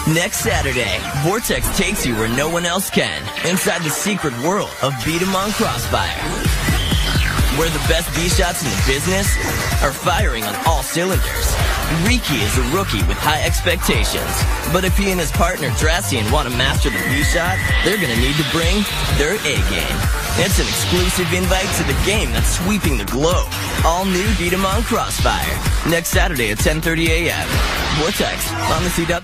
Next Saturday, Vortexx takes you where no one else can, inside the secret world of Beat 'em on Crossfire, where the best B-shots in the business are firing on all cylinders. Riki is a rookie with high expectations, but if he and his partner Drassian want to master the B-shot, they're going to need to bring their A-game. It's an exclusive invite to the game that's sweeping the globe. All new Beat 'em on Crossfire, next Saturday at 10:30 a.m. Vortexx on the CW.